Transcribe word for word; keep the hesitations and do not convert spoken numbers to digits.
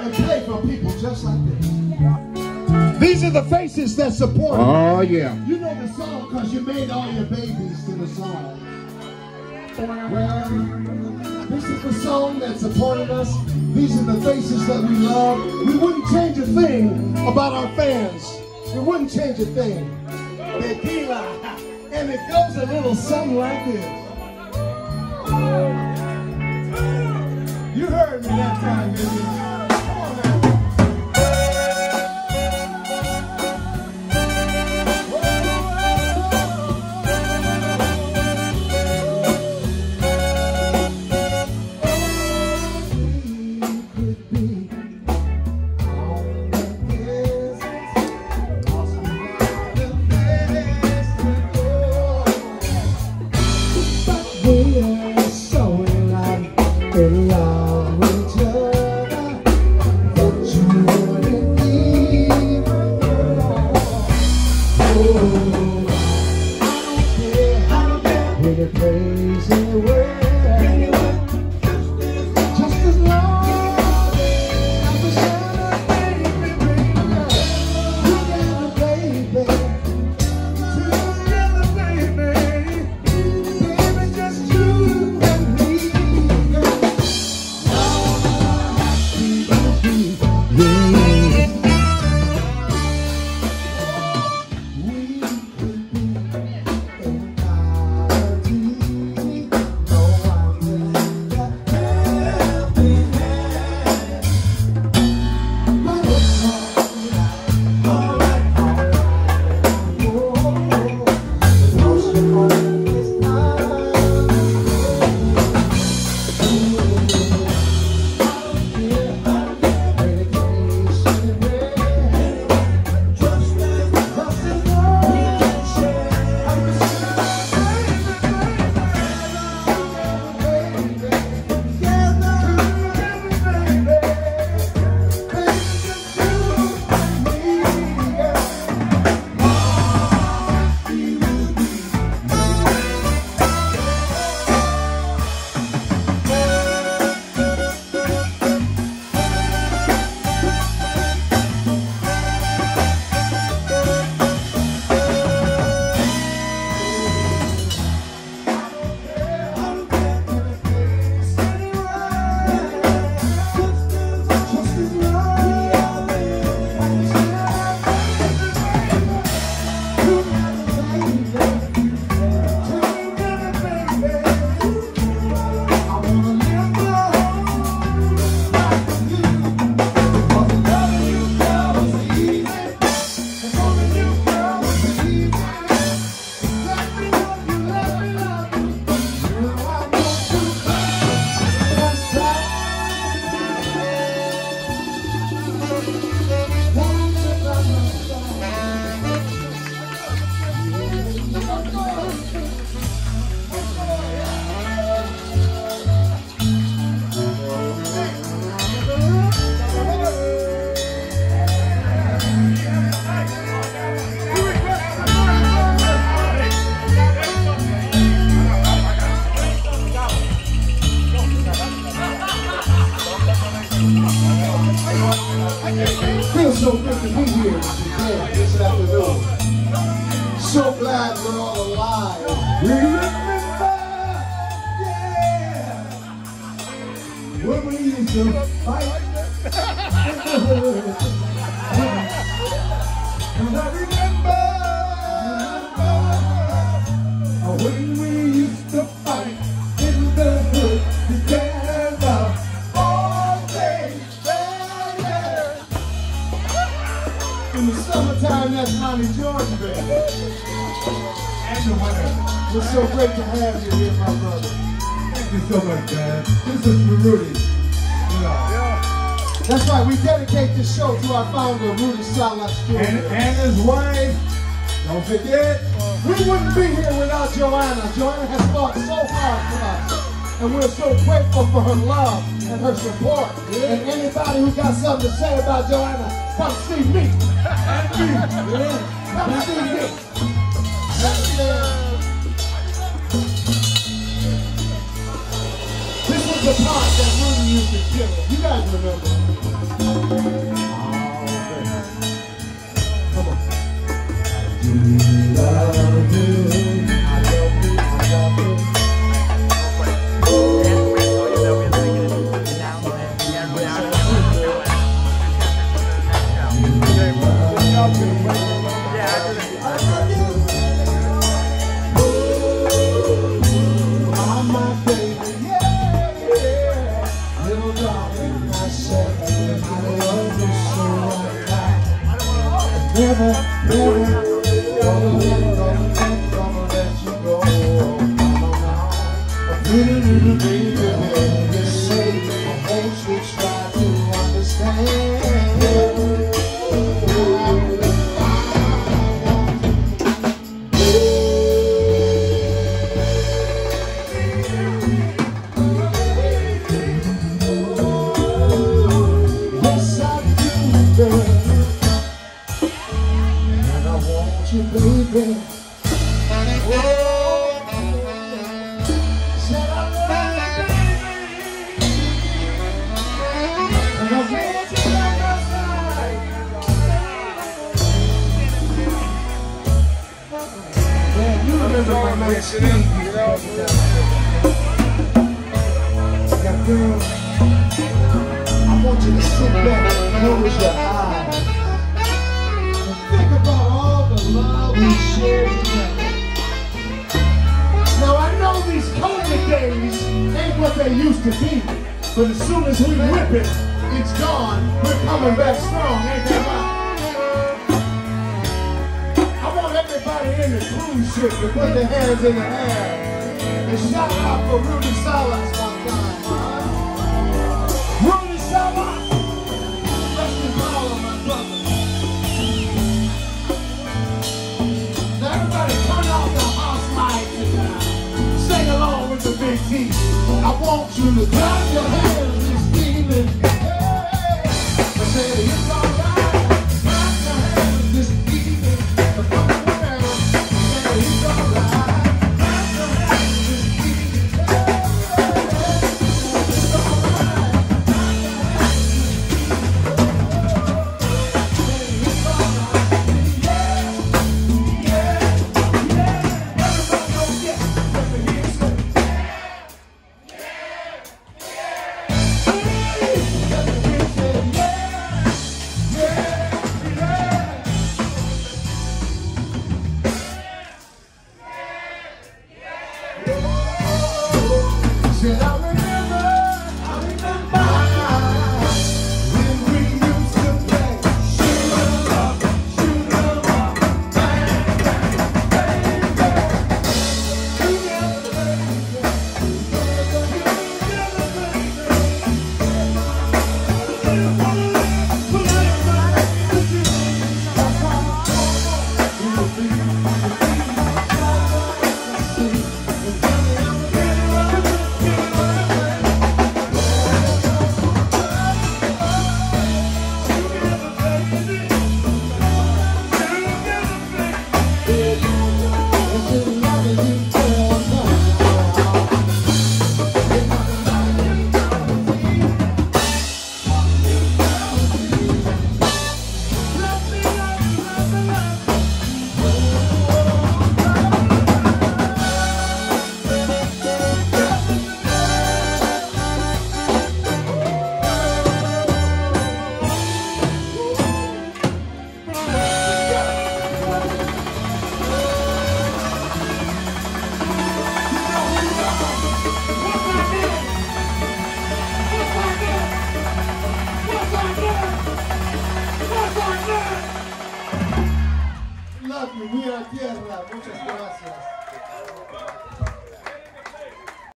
and play for people just like this. These are the faces that support you. Oh, yeah. You know the song because you made all your babies to the song. Well, this is the song that supported us. These are the faces that we love. We wouldn't change a thing about our fans. We wouldn't change a thing. Tequila. And it goes a little something like this. You heard me that time, baby. Feels so good to be here again this afternoon. So glad we're all alive. We remember, yeah, when we used to fight. And I remember when we used to fight in the hood together all day. In the summertime, that's Monty Jordan, baby. And the winter. It's so great to have you here, my brother. Thank you so much, man. This is for Rudy. You know. Yeah. That's right, we dedicate this show to our founder, Rudy Salas Junior And, and his wife. Don't forget, we wouldn't be here without Joanna. Joanna has fought so hard for us. And we're so grateful for her love and her support. Yeah. And anybody who got something to say about Joanna, come see me. And me. Yeah. Come see me. This was the part that Rudy used to kill. You guys remember. never, never gonna let, gonna let, gonna let you go. Come on now, a pretty little baby, baby, say, I want you to try to understand. Baby, oh, said I love you, baby, and I want you by my side. Yeah, you remember my man Steve, you know? Now, girl, I want you to sit back and close your eyes and think about all the love we shared together. Now I know these COVID days ain't what they used to be, but as soon as we whip it, it's gone. We're coming back strong, ain't that right? I want everybody in the cruise ship to put their hands in the air and shout out for Rudy Salas one time. Rudy Salas! Rest in power, my brother. Everybody turn off the house lights and uh, sing along with the big T. I want you to clap your hands this evening. Hey, I said it's alright. Clap your hands this evening. Come on around. I said it's alright. Clap your hands this evening. Hey, it's alright. Clap your hands this evening. It's alright. Love you, we are tierra. Muchas gracias.